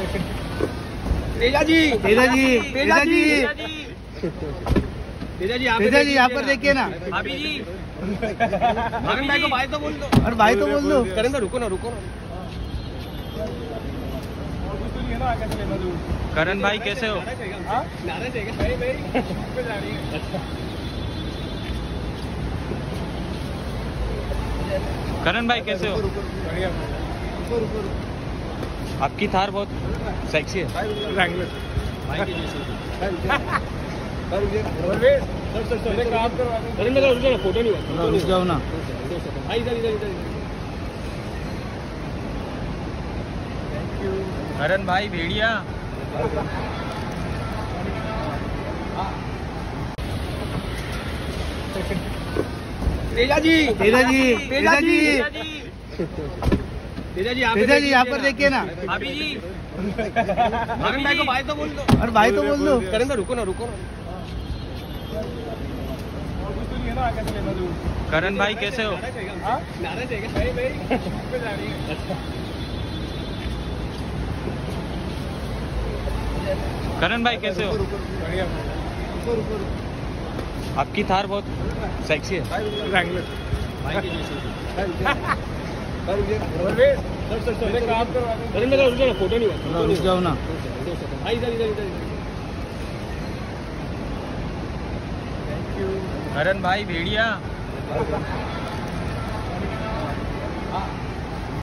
तेजा जी, तेजा जी, तेजा जी, तेजा जी, तेजा जी यहाँ पर देखिए ना। भाभी जी, भाभी भाई को भाई तो बोल दो। और भाई तो बोल दो। करें तो रुको ना। करण भाई कैसे हो? करण भाई कैसे हो? आपकी थार बहुत सेक्सी है। फोटो नहीं हुआ। रुक जाओ ना। इधर। करण भाई भेड़िया। तेजा जी, तेजा जी, तेजा जी, तेजा जी यहाँ पर देखिए ना। भाभी जी, भाभी भाई को भाई तो बोल दो। और भाई तो बोल दो। करें तो रुको ना। करण भाई कैसे हो? करण भाई कैसे हो? आपकी थार बहुत सेक्सी है। फोटो नहीं हुआ। रुक जाओ ना। इधर। करण भाई भेड़िया।